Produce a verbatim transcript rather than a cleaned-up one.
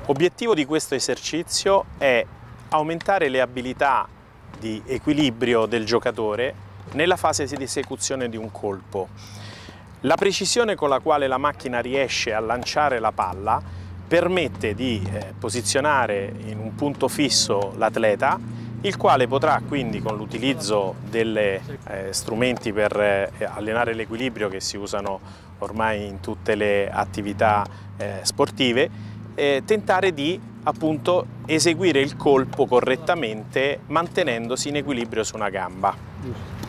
Obiettivo di questo esercizio è aumentare le abilità di equilibrio del giocatore nella fase di esecuzione di un colpo. La precisione con la quale la macchina riesce a lanciare la palla permette di eh, posizionare in un punto fisso l'atleta, il quale potrà quindi, con l'utilizzo degli eh, strumenti per eh, allenare l'equilibrio che si usano ormai in tutte le attività eh, sportive, eh, tentare di appunto eseguire il colpo correttamente mantenendosi in equilibrio su una gamba.